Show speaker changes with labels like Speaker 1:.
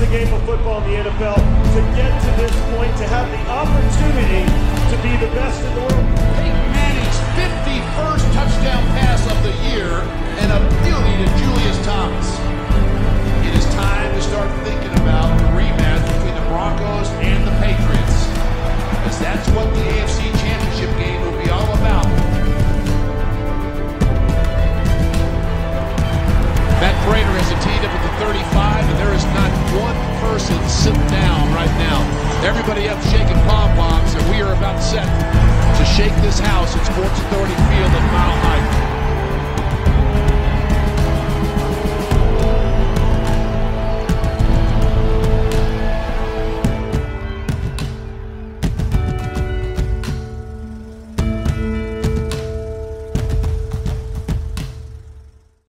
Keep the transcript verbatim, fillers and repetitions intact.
Speaker 1: the game of football in the N F L to get to this point, to have the opportunity to be the best in the world.
Speaker 2: Peyton Manning's fifty-first touchdown pass of the year and a beauty to Julius Thomas. It is time to start thinking about the rematch between the Broncos and the Patriots, because that's what the A F C Championship game will be all about. Matt Prater has a teed up at the thirty-five, and there is not one person sitting down right now. Everybody up shaking pom-poms, and we are about set to shake this house at Sports Authority Field at Majury.